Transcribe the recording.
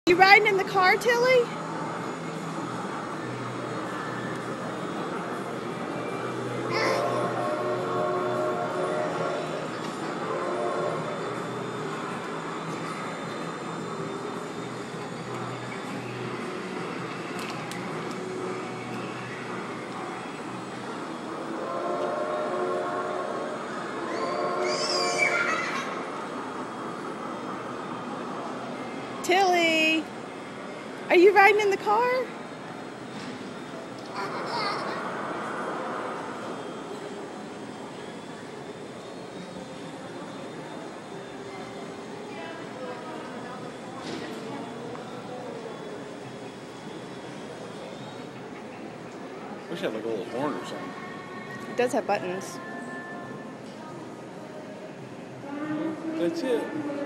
You riding in the car, Tilly? Tilly, are you riding in the car? Wish it had like a little horn or something. It does have buttons. That's it.